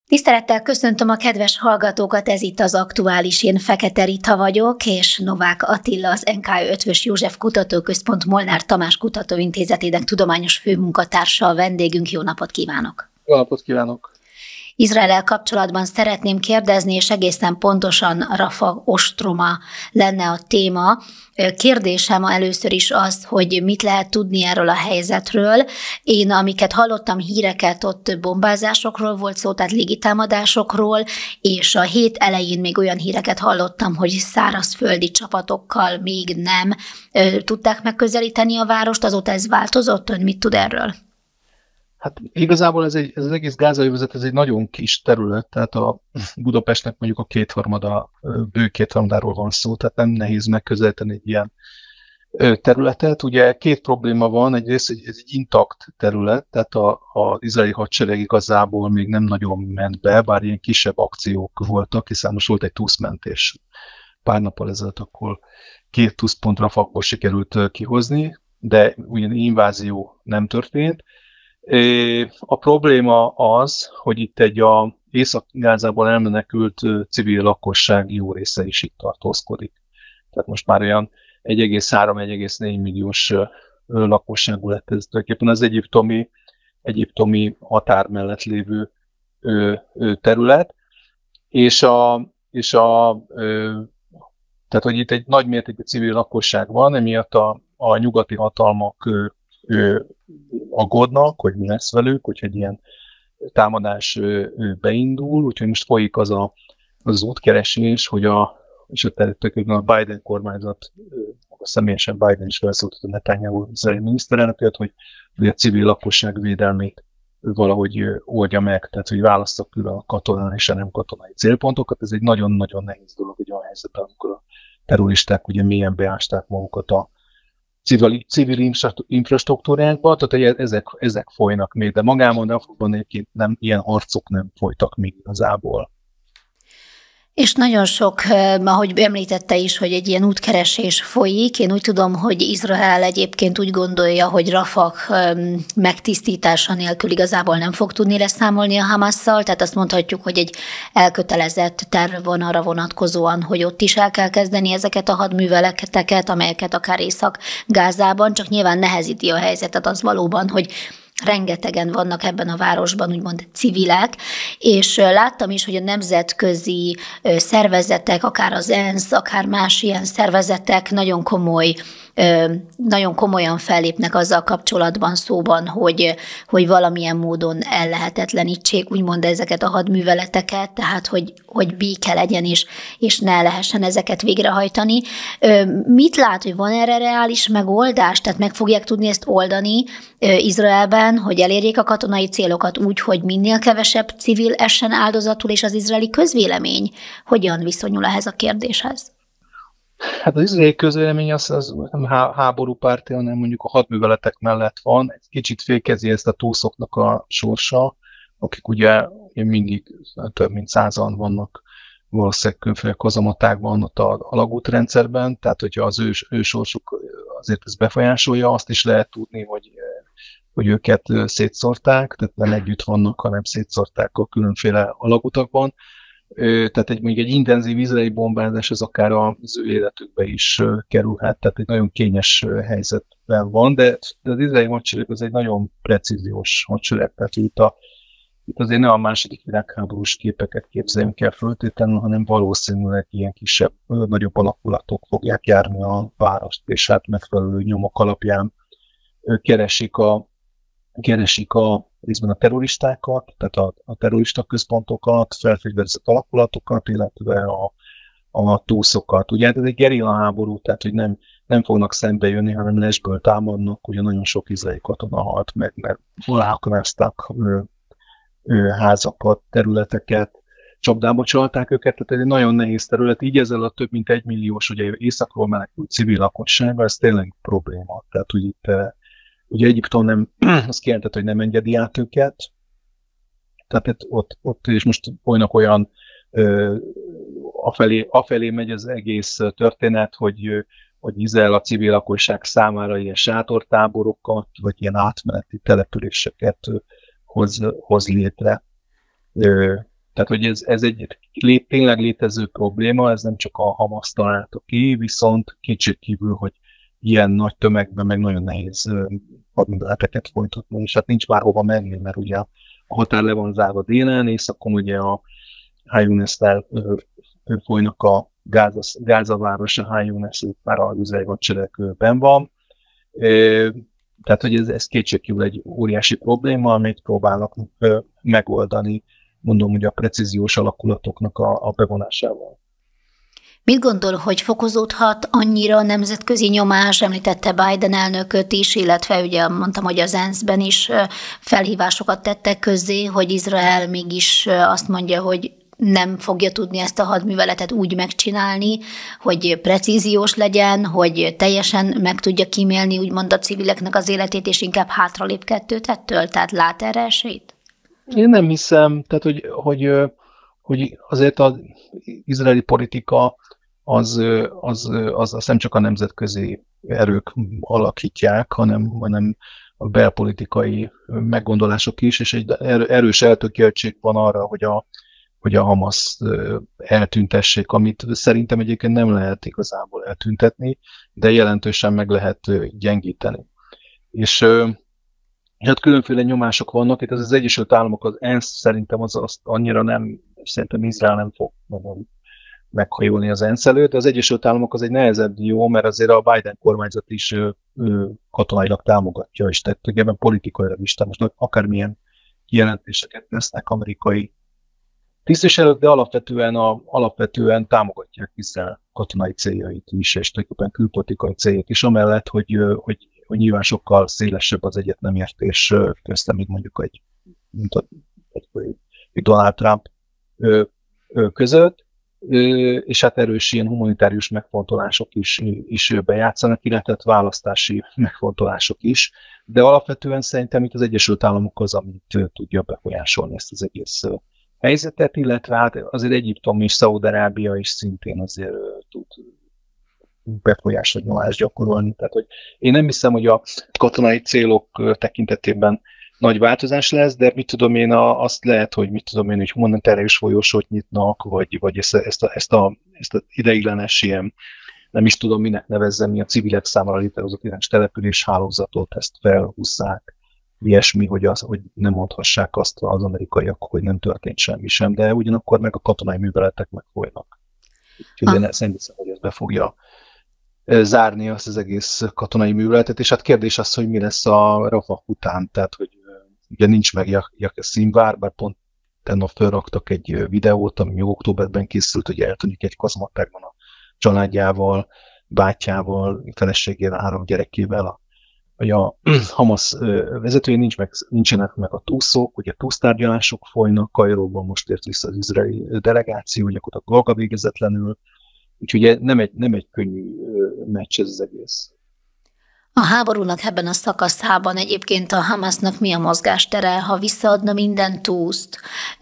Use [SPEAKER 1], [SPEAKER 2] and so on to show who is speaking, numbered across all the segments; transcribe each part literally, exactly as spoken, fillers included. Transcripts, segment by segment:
[SPEAKER 1] Tisztelettel köszöntöm a kedves hallgatókat, ez itt az Aktuális, én Fekete Rita vagyok, és Novák Attila, az en ká Eötvös József Kutatóközpont Molnár Tamás Kutatóintézetének tudományos főmunkatársa a vendégünk. Jó napot kívánok!
[SPEAKER 2] Jó napot kívánok!
[SPEAKER 1] Izraellel kapcsolatban szeretném kérdezni, és egészen pontosan Rafah ostroma lenne a téma. Kérdésem először is az, hogy mit lehet tudni erről a helyzetről. Én, amiket hallottam, híreket, ott bombázásokról volt szó, tehát légitámadásokról, és a hét elején még olyan híreket hallottam, hogy szárazföldi csapatokkal még nem tudták megközelíteni a várost. Azóta ez változott? Ön mit tud erről?
[SPEAKER 2] Hát igazából ez, egy, ez az egész gázai övezet, ez egy nagyon kis terület, tehát a Budapestnek mondjuk a kétharmada, bő kétharmadáról van szó, tehát nem nehéz megközelíteni egy ilyen területet. Ugye két probléma van, egyrészt ez egy intakt terület, tehát az izraeli hadsereg igazából még nem nagyon ment be, bár ilyen kisebb akciók voltak, hiszen most volt egy túszmentés pár nappal ezelőtt, akkor két túszpont Rafahból sikerült kihozni, de ugyan invázió nem történt. A probléma az, hogy itt egy a Észak-Gázából elmenekült civil lakosság jó része is itt tartózkodik. Tehát most már olyan egy egész három - egy egész négy milliós lakosságú lett ez tulajdonképpen az egyiptomi, egyiptomi határ mellett lévő terület. És a, és a tehát, hogy itt egy nagy mértékű civil lakosság van, emiatt a, a nyugati hatalmak ő, aggódnak, hogy mi lesz velük, hogyha egy ilyen támadás ő, ő beindul, úgyhogy most folyik az a, az útkeresés, hogy a, és a, a Biden kormányzat, a személyesen Biden is felszólított a Netanyahu izraeli miniszterelnököt, hogy, hogy a civil lakosság védelmét valahogy oldja meg, tehát hogy választok külön a katonai és a nem katonai célpontokat. Ez egy nagyon-nagyon nehéz dolog egy olyan helyzetben, amikor a terroristák ugye mélyen beásták magukat a civil, civil infrastruktúrákba, tehát ezek, ezek folynak még, de magában Rafahban egyébként nem, ilyen harcok nem folytak még igazából.
[SPEAKER 1] És nagyon sok, ahogy említette is, hogy egy ilyen útkeresés folyik. Én úgy tudom, hogy Izrael egyébként úgy gondolja, hogy Rafah megtisztítása nélkül igazából nem fog tudni leszámolni a Hamasszal, tehát azt mondhatjuk, hogy egy elkötelezett terv van arra vonatkozóan, hogy ott is el kell kezdeni ezeket a hadműveleteket, amelyeket akár Észak-Gázában, csak nyilván nehezíti a helyzetet az valóban, hogy rengetegen vannak ebben a városban, úgymond civilek, és láttam is, hogy a nemzetközi szervezetek, akár az ENSZ, akár más ilyen szervezetek nagyon komoly, nagyon komolyan fellépnek azzal kapcsolatban szóban, hogy, hogy valamilyen módon ellehetetlenítsék, úgymond ezeket a hadműveleteket, tehát hogy, hogy béke legyen, és, és ne lehessen ezeket végrehajtani. Mit lát, hogy van erre reális megoldás? Tehát meg fogják tudni ezt oldani Izraelben, hogy elérjék a katonai célokat úgy, hogy minél kevesebb civil essen áldozatul, és az izraeli közvélemény hogyan viszonyul ehhez a kérdéshez?
[SPEAKER 2] Hát az izraeli közvélemény az, az nem háborúpárti, hanem mondjuk a hadműveletek mellett van. Egy kicsit fékezi ezt a túszoknak a sorsa, akik ugye mindig több mint százan vannak valószínűleg különféle kazamatákban ott a alagútrendszerben, tehát hogyha az ő, ő sorsuk azért ez befolyásolja, azt is lehet tudni, hogy, hogy őket szétszórták, tehát nem együtt vannak, hanem szétszórták a különféle alagutakban. Tehát egy, mondjuk egy intenzív izraeli bombázás az akár az ő életükbe is kerülhet, tehát egy nagyon kényes helyzetben van, de, de az izraeli hadsereg az egy nagyon precíziós hadsereg, tehát itt, a, itt azért nem a második világháborús képeket képzeljünk el föltétlenül, hanem valószínűleg ilyen kisebb, nagyobb alakulatok fogják járni a várost, és hát megfelelő nyomok alapján keresik a, keresik a részben a terroristákat, tehát a, a terrorista központokat, felfegyverzett alakulatokat, illetve a, a túszokat. Ugye ez egy gerilla háború, tehát hogy nem, nem fognak szembe jönni, hanem lesből támadnak, ugye nagyon sok izraeli katona halt meg, mert aláaknázták házakat, területeket, csapdába csalták őket, tehát ez egy nagyon nehéz terület, így ezzel a több mint egy milliós ugye északról menekült civil lakossággal, ez tényleg probléma. Tehát, hogy itt ugye Egyiptom nem, azt kijelentett, hogy nem engedi át őket, tehát ott, ott és most folynak olyan, ö, afelé, afelé megy az egész történet, hogy, hogy Izrael a civil lakosság számára ilyen sátortáborokat, vagy ilyen átmeneti településeket hoz, hoz létre. Ö, Tehát, hogy ez, ez egy lé, tényleg létező probléma, ez nem csak a Hamas találta ki, viszont kétségkívül, hogy ilyen nagy tömegben meg nagyon nehéz hadműveleteket folytatni, és hát nincs már hova menni, mert ugye a határ le van zárva délen, északon ugye a Han Yunisnál folynak a Gáza, Gáza városa, Han Yunis már az izraeli hadseregben van. Tehát, hogy ez, ez kétségkívül egy óriási probléma, amit próbálnak megoldani, mondom, hogy a precíziós alakulatoknak a, a bevonásával.
[SPEAKER 1] Mit gondol, hogy fokozódhat annyira a nemzetközi nyomás, említette Biden elnököt is, illetve ugye mondtam, hogy az ENSZ-ben is felhívásokat tettek közzé, hogy Izrael mégis azt mondja, hogy nem fogja tudni ezt a hadműveletet úgy megcsinálni, hogy precíziós legyen, hogy teljesen meg tudja kímélni úgymond a civileknek az életét, és inkább hátralép kettőt ettől? Tehát lát erre esélyt?
[SPEAKER 2] Én nem hiszem, tehát hogy, hogy, hogy azért az izraeli politika az, az, az, az nem csak a nemzetközi erők alakítják, hanem, hanem a belpolitikai meggondolások is, és egy erős eltökéltség van arra, hogy a hogy a Hamas eltüntessék, amit szerintem egyébként nem lehet igazából eltüntetni, de jelentősen meg lehet gyengíteni. És, és hát különféle nyomások vannak, itt az, az Egyesült Államok, az ENSZ szerintem az, az annyira nem, szerintem Izrael nem fog mondom, meghajolni az ENSZ előtt, de az Egyesült Államok az egy nehezebb jó, mert azért a Biden kormányzat is ő, ő katonailag támogatja, és tehát ebben politikailag is, tehát most akármilyen kijelentéseket tesznek amerikai tisztviselők, de alapvetően, a, alapvetően támogatják Izrael katonai céljait is, és tulajdonképpen külpolitikai céljait is, amellett, hogy, hogy, hogy nyilván sokkal szélesebb az egyetnemértés köztem, mint mondjuk egy, mint a, egy, egy Donald Trump ö, ö, között, ö, és hát erős ilyen humanitárius megfontolások is, is bejátszanak, illetve választási megfontolások is, de alapvetően szerintem itt az Egyesült Államok az, amit tudja befolyásolni ezt az egész helyzetet, illetve hát azért Egyiptom és Szaúd-Arábia is szintén azért tud befolyásolni, nyomást gyakorolni. Tehát, hogy én nem hiszem, hogy a katonai célok tekintetében nagy változás lesz, de mit tudom én, a, azt lehet, hogy mit tudom én, hogy humanitárius folyosót nyitnak, vagy, vagy ezt, ezt, a, ezt, a, ezt a ideiglenes ilyen, nem is tudom, minek nevezzem, mi a civilek számára létrehozott irányos település hálózatot, ezt felhúzzák. Ilyesmi, hogy, az, hogy nem mondhassák azt az amerikaiak, hogy nem történt semmi sem, de ugyanakkor meg a katonai műveletek megfolynak. Úgyhogy ah. Szerintem, hogy ez be fogja zárni azt az egész katonai műveletet, és hát kérdés az, hogy mi lesz a Rafah után, tehát hogy ugye nincs meg Yahya Sinwar, bár pont tegnap felraktak egy videót, ami októberben készült, hogy eltűnik egy kazmattákban a családjával, bátyjával, feleségével, három gyerekével, a hogy a Hamas vezetői nincs meg, nincsenek meg a túszok, ugye túsztárgyalások folynak, Kairóban most ért vissza az izraeli delegáció, gyakorlatilag dolga végezetlenül, úgyhogy nem egy, nem egy könnyű meccs ez az egész.
[SPEAKER 1] A háborúnak ebben a szakaszában egyébként a Hamasnak mi a mozgástere? Ha visszaadna minden túszt,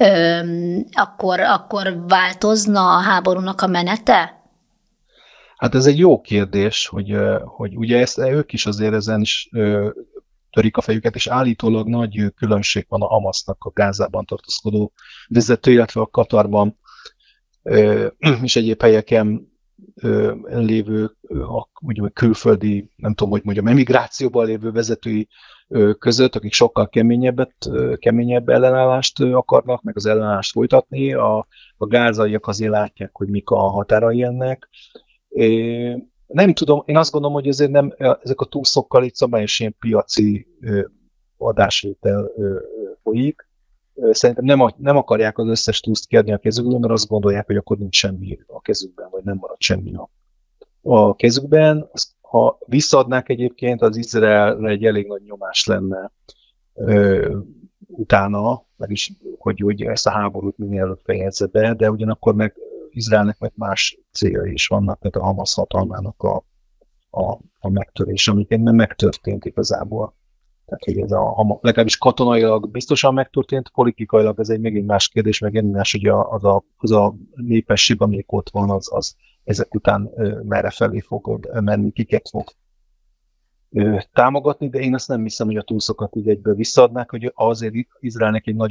[SPEAKER 1] akkor, akkor változna a háborúnak a menete?
[SPEAKER 2] Hát ez egy jó kérdés, hogy, hogy ugye ezt, ők is azért ezen is ö, törik a fejüket, és állítólag nagy különbség van a Hamasnak a Gázában tartózkodó vezető, illetve a Katarban ö, és egyéb helyeken ö, lévő a, mondjuk, külföldi, nem tudom, hogy mondjam, emigrációban lévő vezetői ö, között, akik sokkal keményebbet, ö, keményebb ellenállást ö, akarnak, meg az ellenállást folytatni. A, a gázaiak azért látják, hogy mik a határai ennek. É, nem tudom, én azt gondolom, hogy azért nem, ezek a túszokkal itt szabályos ilyen piaci ö, adásvétel ö, folyik. Szerintem nem, nem akarják az összes túszt kiadni a kezükből, mert azt gondolják, hogy akkor nincs semmi a kezükben, vagy nem marad semmi a, a kezükben. Ha visszaadnák egyébként, az Izraelre egy elég nagy nyomás lenne ö, utána, meg is, hogy, hogy ezt a háborút minél előbb fejezze be, de ugyanakkor meg Izraelnek meg más céljai is vannak, tehát a Hamas hatalmának a, a, a megtörés, amit nem megtörtént igazából. Tehát, hogy ez a, legalábbis katonailag biztosan megtörtént, politikailag ez egy még egy más kérdés, meg egy más, hogy az a, az a népesség, amelyik ott van, az, az ezek után ö, merre felé fog menni, kiket fog ö, támogatni, de én azt nem hiszem, hogy a túszokat így egyből visszaadnák, hogy azért Izraelnek egy nagyon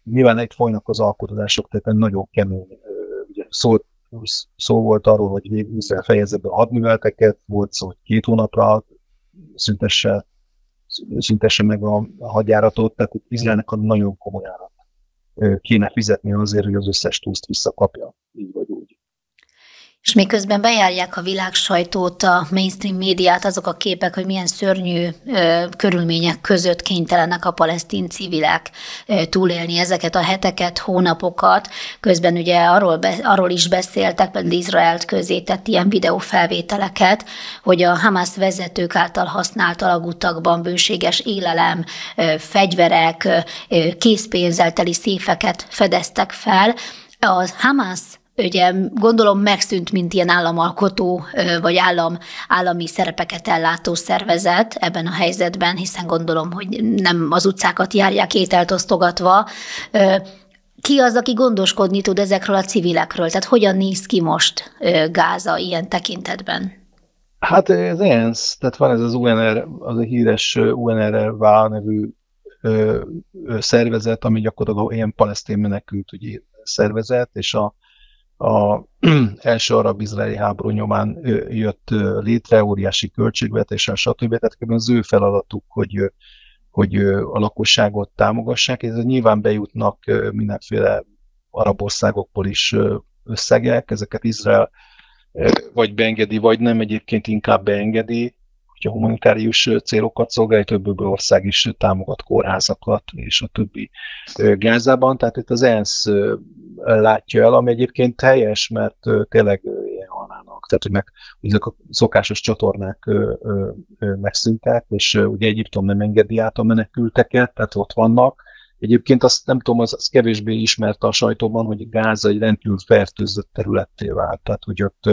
[SPEAKER 2] nyilván itt folynak az alkotások, tehát nagyon kemény, ugye szó, szó volt arról, hogy Izrael fejezze be a hadműveleteket, volt szó, hogy két hónapra szüntesse, szüntesse meg a, a hadjáratot, tehát Izraelnek a nagyon komoly árat kéne fizetni azért, hogy az összes túszt visszakapja, így vagy úgy.
[SPEAKER 1] És miközben bejárják a világ sajtót, a mainstream médiát azok a képek, hogy milyen szörnyű ö, körülmények között kénytelenek a palesztin civilek ö, túlélni ezeket a heteket, hónapokat. Közben ugye arról, be, arról is beszéltek, például Izraelt közé tett ilyen videófelvételeket, hogy a Hamas vezetők által használt alagutakban bőséges élelem, ö, fegyverek, ö, készpénzzel teli széfeket fedeztek fel. A Hamas ugye gondolom megszűnt, mint ilyen államalkotó, vagy állam, állami szerepeket ellátó szervezet ebben a helyzetben, hiszen gondolom, hogy nem az utcákat járják ételt osztogatva. Ki az, aki gondoskodni tud ezekről a civilekről? Tehát hogyan néz ki most Gáza ilyen tekintetben?
[SPEAKER 2] Hát az é en es, tehát van ez az u en er, az a híres u en er er nevű ö, ö, szervezet, ami gyakorlatilag ilyen palesztin menekültügyi szervezet, és a A első arab-izraeli háború nyomán jött létre, óriási költségvetéssel, stb. Tehát az ő feladatuk, hogy, hogy a lakosságot támogassák, és nyilván bejutnak mindenféle arab országokból is összegek, ezeket Izrael vagy beengedi, vagy nem, egyébként inkább beengedi, hogy a humanitárius célokat szolgálja, több ország is támogat kórházakat, és a többi Gázában. Tehát itt az é en es látja el, ami egyébként helyes, mert tényleg ilyen halnának. Tehát, hogy meg ezek a szokásos csatornák megszűntek, és ugye Egyiptom nem engedi át a menekülteket, tehát ott vannak. Egyébként azt nem tudom, az, az kevésbé ismert a sajtóban, hogy Gáza egy rendkívül fertőzött területté vált. Tehát, hogy ott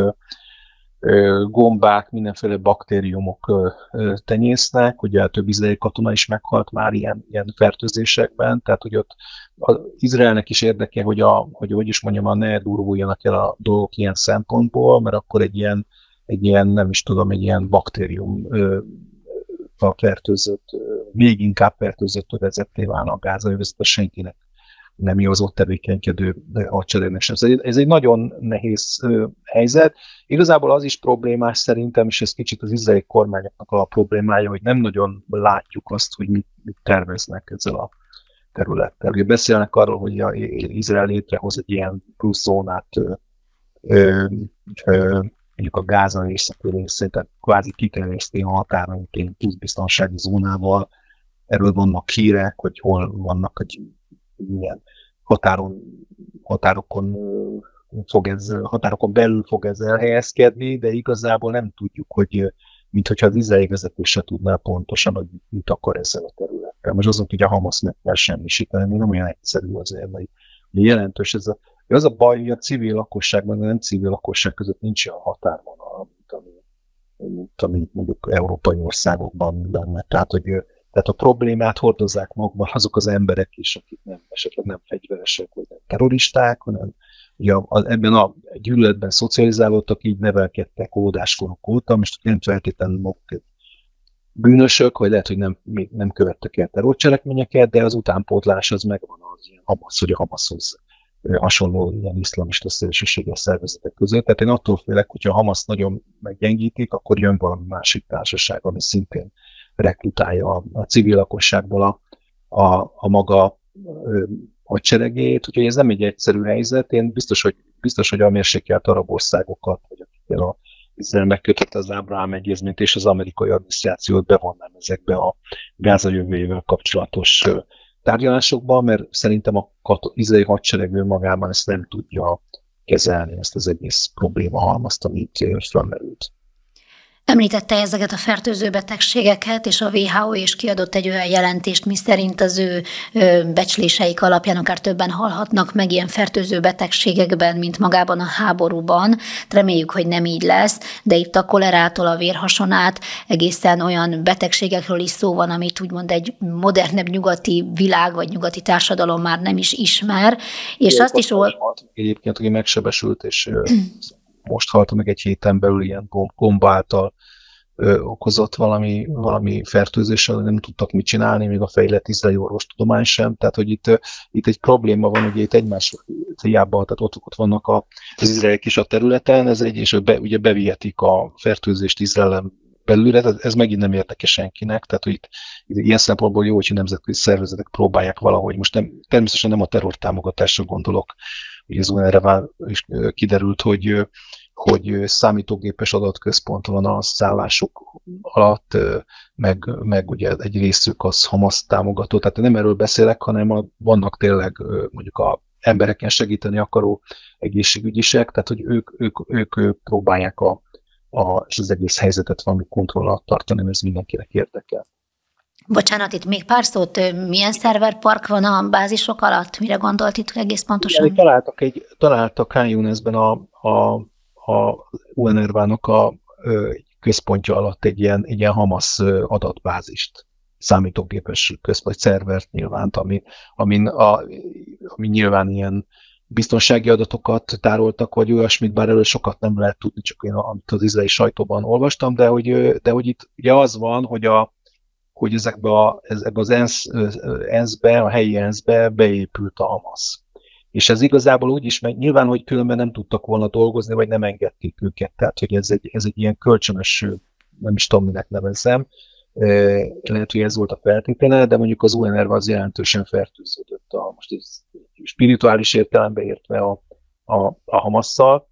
[SPEAKER 2] gombák, mindenféle baktériumok tenyésznek, ugye több izraeli katona is meghalt már ilyen, ilyen fertőzésekben, tehát hogy ott az Izraelnek is érdeke, hogy, a, hogy, hogy is mondjam, ne durvuljanak el a dolgok ilyen szempontból, mert akkor egy ilyen, egy ilyen nem is tudom, egy ilyen baktérium a fertőzött, még inkább fertőzött övezetté válna a Gázai övezet, senkinek nem jó az ott tevékenykedő hadseregnek sem. Ez, ez egy nagyon nehéz helyzet. Igazából az is problémás szerintem, és ez kicsit az izraeli kormányoknak a problémája, hogy nem nagyon látjuk azt, hogy mit, mit terveznek ezzel a területtel. Ugye beszélnek arról, hogy a Izrael létrehoz egy ilyen plusz zónát ö, ö, ö, mondjuk a Gáza északi részét, tehát kvázi kiterjeszti a határon plusz biztonsági zónával. Erről vannak hírek, hogy hol vannak, hogy milyen határon, határokon, fog ez, határokon belül fog ez elhelyezkedni, de igazából nem tudjuk, hogy minthogyha az izraeli vezető se tudná pontosan, hogy mit akar ezzel a területtel. Most azon, hogy a Hamas meg kell semmisíteni, nem olyan egyszerű azért, mert jelentős ez a, az a baj, hogy a civil lakosságban, a nem civil lakosság között nincs olyan határvonal, mint ami, mint ami mondjuk európai országokban lenne. Tehát, hogy Tehát a problémát hordozzák magban azok az emberek is, akik nem, esetleg nem fegyveresek, vagy nem terroristák, hanem ugye ebben a gyűlöletben szocializálódtak, így nevelkedtek óvodáskorok óta, most nem feltétlenül maguk bűnösök, vagy lehet, hogy nem, még nem követtek el terrorcselekményeket, de az utánpótlás az megvan az ilyen Hamas, hogy a Hamashoz hasonló ilyen iszlamista szélsőséges szervezetek között. Tehát én attól félek, hogyha a Hamaszt nagyon meggyengítik, akkor jön valami másik társaság, ami szintén rekrutálja a, a civil lakosságból a, a, a maga ö, hadseregét, úgyhogy ez nem egy egyszerű helyzet. Én biztos, hogy, biztos, hogy a mérsékelt arab országokat, vagy akikkel a Izrael megkötötte az Ábrahám egyezményt és az amerikai adminisztrációt bevonnám ezekbe a Gáza jövőjével kapcsolatos ö, tárgyalásokba, mert szerintem a izraeli hadsereg magában ezt nem tudja kezelni, ezt az egész probléma halmazt, amit felmerült.
[SPEAKER 1] Említette ezeket a fertőző betegségeket, és a dupla vé há ó is kiadott egy olyan jelentést, miszerint az ő becsléseik alapján akár többen halhatnak meg ilyen fertőző betegségekben, mint magában a háborúban. Reméljük, hogy nem így lesz, de itt a kolerától a vérhason át egészen olyan betegségekről is szó van, amit úgymond egy modernebb nyugati világ vagy nyugati társadalom már nem is ismer. És
[SPEAKER 2] Ilyen
[SPEAKER 1] azt is...
[SPEAKER 2] Egyébként, aki megsebesült, és most halta meg egy héten belül ilyen gomba által okozott valami, valami fertőzéssel, nem tudtak mit csinálni, még a fejlett izraeli orvostudomány sem. Tehát, hogy itt, itt egy probléma van, hogy itt egymás hiába, tehát ott, ott vannak a, az izraeliek is a területen, ez egy, és be, ugye bevihetik a fertőzést Izraelen belőle, tehát ez megint nem érdekes senkinek, tehát hogy itt, itt ilyen szempontból jó, hogy nemzetközi szervezetek próbálják valahogy, most nem, természetesen nem a terrortámogatásra gondolok, hogy az u en er vá is kiderült, hogy hogy számítógépes adatközpont van a szállások alatt, meg, meg ugye egy részük az Hamas támogató, tehát nem erről beszélek, hanem a, vannak tényleg mondjuk a embereken segíteni akaró egészségügyisek, tehát hogy ők, ők, ők, ők próbálják a, a, és az egész helyzetet valami kontroll alatt tartani, mert ez mindenkinek érdekel.
[SPEAKER 1] Bocsánat, itt még pár szót, milyen szerverpark van a bázisok alatt? Mire gondolt itt egész pontosan?
[SPEAKER 2] Igen, találtak, egy, találtak Khan Younisben a, a a u en er vának a ö, központja alatt egy ilyen, egy ilyen Hamas adatbázist, számítógépes központ, szervert nyilván, ami, amin, a, ami nyilván ilyen biztonsági adatokat tároltak, vagy olyasmit, bár erről sokat nem lehet tudni, csak én amit az izraeli sajtóban olvastam, de hogy, de hogy itt ugye az van, hogy, a, hogy ezekbe, a, ezekbe az ENSZ, ENSZ-be, a helyi ENSZ-be beépült a Hamas. És ez igazából úgy is, mert nyilván, hogy különben nem tudtak volna dolgozni, vagy nem engedték őket. Tehát, hogy ez egy, ez egy ilyen kölcsönös, nem is tudom, minek nevezzem. Lehet, hogy ez volt a feltétele, de mondjuk az u en er az jelentősen fertőződött. A, most ez spirituális értelembe értve a, a, a Hamasszal.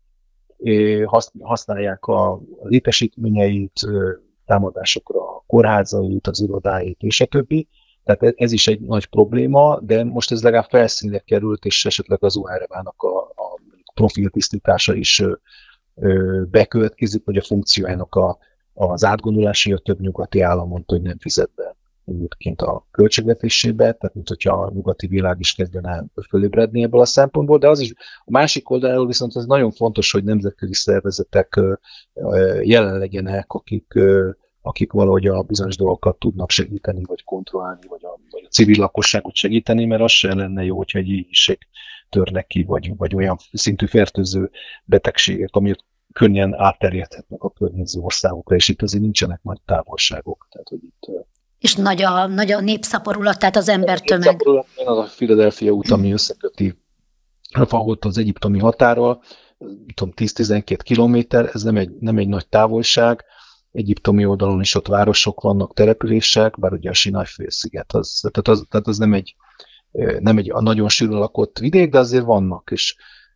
[SPEAKER 2] Használják a létesítményeit, támadásokra a kórházait, az irodáit és a többi. Tehát ez is egy nagy probléma, de most ez legalább felszínre került, és esetleg az u en er vának a, a profiltisztítása is ö, ö, bekövetkezik, hogy a funkciójának a, az átgondolása, a több nyugati állam mondta, hogy nem fizet be egyébként a költségvetésébe, tehát mint hogyha a nyugati világ is kezdene fölébredni ebből a szempontból, de az is a másik oldalról viszont az nagyon fontos, hogy nemzetközi szervezetek ö, ö, jelen legyenek, akik ö, akik valahogy a bizonyos dolgokat tudnak segíteni, vagy kontrollálni, vagy a, vagy a civil lakosságot segíteni, mert az sem lenne jó, hogyha egy éhínség törnek ki, vagy, vagy olyan szintű fertőző betegségek, amik könnyen átterjedhetnek a környező országokra, és itt azért nincsenek nagy távolságok. Tehát, hogy itt,
[SPEAKER 1] és nagy a, nagy a népszaporulat, tehát az embertömeg. A népszaporulat,
[SPEAKER 2] az a Philadelphia út, ami összeköti ott az egyiptomi határral, tudom, tíz-tizenkét kilométer, ez nem egy, nem egy nagy távolság. Egyiptomi oldalon is ott városok vannak, települések, bár ugye a Sinai-félsziget, az, tehát, az, tehát az nem egy, nem egy a nagyon sűrűn lakott vidék, de azért vannak is.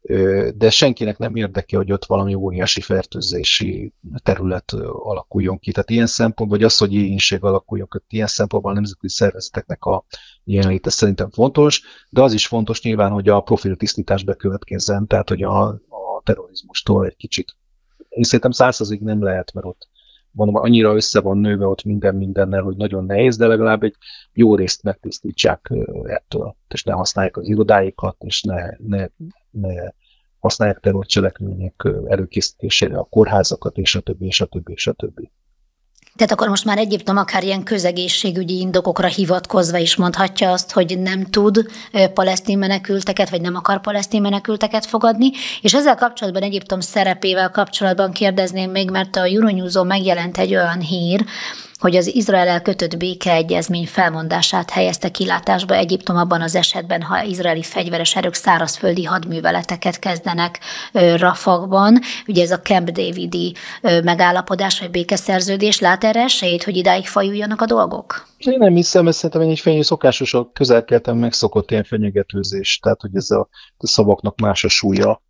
[SPEAKER 2] De senkinek nem érdeke, hogy ott valami óriási fertőzési terület alakuljon ki. Tehát ilyen szempontból, vagy az, hogy éhínség alakuljon ki, ilyen szempontból a nemzetközi szervezeteknek a jelenléte szerintem fontos, de az is fontos nyilván, hogy a profiltisztítás bekövetkezzen, tehát hogy a, a terrorizmustól egy kicsit. Én szerintem százszázig nem lehet, mert ott mondom, annyira össze van nőve ott minden mindennel, hogy nagyon nehéz, de legalább egy jó részt megtisztítsák ettől, és ne használják az irodáikat, és ne, ne, ne használják terrorcselekmények előkészítésére a kórházakat, és a többi, és a többi, és a többi.
[SPEAKER 1] Tehát akkor most már Egyiptom akár ilyen közegészségügyi indokokra hivatkozva is mondhatja azt, hogy nem tud palesztin menekülteket, vagy nem akar palesztin menekülteket fogadni. És ezzel kapcsolatban, Egyiptom szerepével kapcsolatban kérdezném még, mert a Euronews-on megjelent egy olyan hír, hogy az Izraellel kötött békeegyezmény felmondását helyezte kilátásba Egyiptom abban az esetben, ha izraeli fegyveres erők szárazföldi hadműveleteket kezdenek Rafahban. Ugye ez a Camp Davidi megállapodás vagy békeszerződés, lát erre esélyt, hogy idáig fajuljanak a dolgok?
[SPEAKER 2] Én nem hiszem, ezt szerintem egy fenyő szokásos, a közel-keleten megszokott ilyen fenyegetőzés, tehát hogy ez a, a szavaknak más a súlya,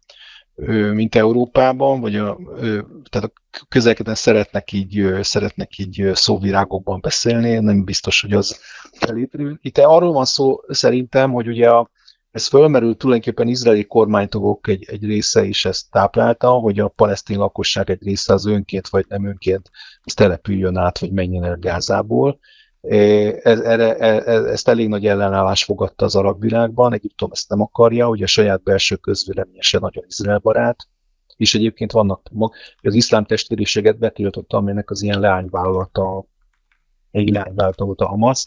[SPEAKER 2] mint Európában, vagy a, tehát a közel-keleten szeretnek így, szeretnek így szóvirágokban beszélni, nem biztos, hogy az elérhető. Itt arról van szó szerintem, hogy ugye a, ez fölmerült tulajdonképpen izraeli kormánytagok egy, egy része is ezt táplálta, hogy a palesztin lakosság egy része az önként vagy nem önként ez települjön át, vagy menjen el Gázából. Ez, erre, ez, ezt elég nagy ellenállás fogadta az arab világban, Egyiptom ezt nem akarja, ugye a saját belső közvéleménye se nagyon Izrael barát, és egyébként vannak, az iszlám testvériséget betiltotta, aminek az ilyen leányvállalata, egy leányvállalata volt a Hamas,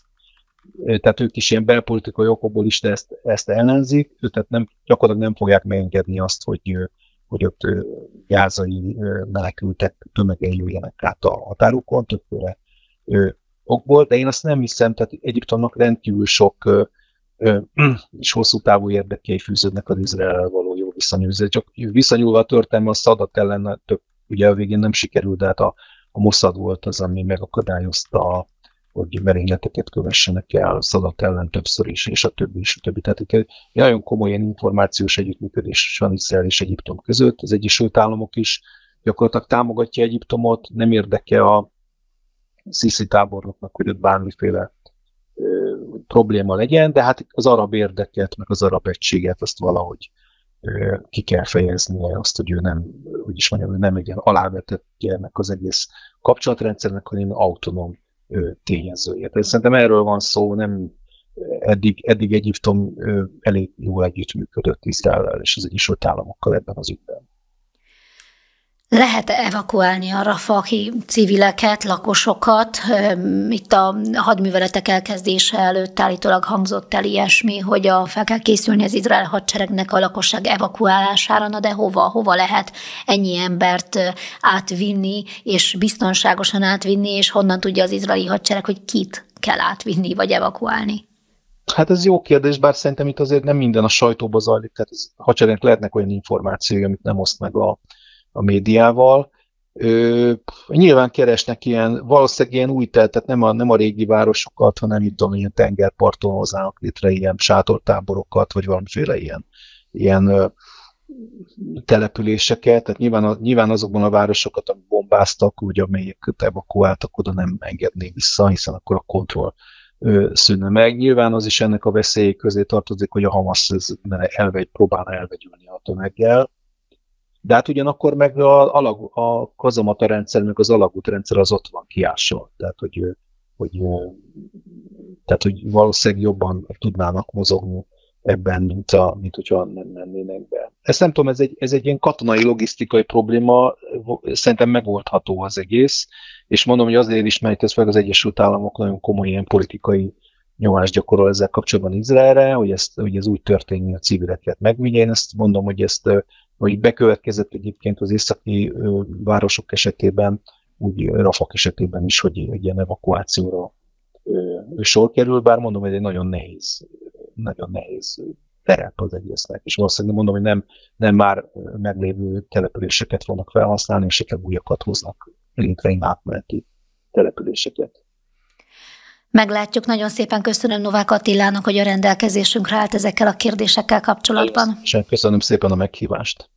[SPEAKER 2] tehát ők is ilyen belpolitikai okokból is ezt, ezt ellenzik, tehát nem, gyakorlatilag nem fogják megengedni azt, hogy, hogy ott gázai menekültek tömegei jöjjenek át a határokon, többféle okból, de én azt nem hiszem, tehát Egyiptomnak rendkívül sok ö, ö, és hosszú távú érdekei fűződnek az Izraellel való jó viszonyulás. Csak viszonyulva a történelme a Szadat ellen több, ugye a végén nem sikerült, de hát a, a Mossad volt az, ami megakadályozta, hogy merényleteket kövessenek el Szadat ellen többször is, és a többi, és a többi. Tehát egy nagyon komoly ilyen információs együttműködés van Izrael és Egyiptom között. Az Egyesült Államok is gyakorlatilag támogatja Egyiptomot, nem érdeke a Sziszi tábornoknak, hogy ott bármiféle ö, probléma legyen, de hát az arab érdeket, meg az arab egységet azt valahogy ö, ki kell fejeznie, azt, hogy ő nem, úgy is mondjam, hogy nem egy ilyen alávetettje meg az egész kapcsolatrendszernek, hanem autonóm ö, tényezője. Tehát szerintem erről van szó, nem eddig, eddig Egyiptom ö, elég jól együttműködött Izraellel és az Egyesült Államokkal ebben az ügyben.
[SPEAKER 1] Lehet evakuálni a rafaki civileket, lakosokat? Itt a hadműveletek elkezdése előtt állítólag hangzott el ilyesmi, hogy a, fel kell készülni az izrael hadseregnek a lakosság evakuálására, na de hova, hova lehet ennyi embert átvinni, és biztonságosan átvinni, és honnan tudja az izraeli hadsereg, hogy kit kell átvinni, vagy evakuálni?
[SPEAKER 2] Hát ez jó kérdés, bár szerintem itt azért nem minden a sajtóba zajlik, tehát a hadseregnek lehetnek olyan információi, amit nem oszt meg a a médiával. Ö, nyilván keresnek ilyen, valószínűleg ilyen új telt, tehát nem a, nem a régi városokat, hanem itt tudom, ilyen tengerparton hozzának létre ilyen sátortáborokat, vagy valamiféle ilyen, ilyen ö, településeket, tehát nyilván, a, nyilván azokban a városokat, amik bombáztak, úgy amelyeket evakuáltak, oda nem engedné vissza, hiszen akkor a kontroll ö, szűnne meg. Nyilván az is ennek a veszély közé tartozik, hogy a Hamas elvegy, próbálna elvegyülni a tömeggel. De hát ugyanakkor meg a, a, a kazamata rendszer, meg az alagút rendszer az ott van kiásol. Tehát, hogy, hogy, tehát, hogy valószínűleg jobban tudnának mozogni ebben, mint, a, mint hogyha nem mennének be. Ezt nem tudom, ez egy, ez egy ilyen katonai, logisztikai probléma, szerintem megoldható az egész, és mondom, hogy azért is, mert ez fel az Egyesült Államok nagyon komoly ilyen politikai nyomást gyakorol ezzel kapcsolatban Izraelre, hogy, ezt, hogy ez úgy történjen, hogy a civileket megvigye. Én ezt mondom, hogy ezt hogy bekövetkezett egyébként az északi ö, városok esetében, úgy Rafak esetében is, hogy egy ilyen evakuációra ö, sor kerül, bár mondom, hogy egy nagyon nehéz, nagyon nehéz terep az egésznek, és valószínűleg mondom, hogy nem, nem már meglévő településeket fognak felhasználni, és esetleg újakat hoznak létre átmeneti településeket.
[SPEAKER 1] Meglátjuk, nagyon szépen köszönöm Novák Attilának, hogy a rendelkezésünkre állt ezekkel a kérdésekkel kapcsolatban.
[SPEAKER 2] És köszönöm szépen a meghívást.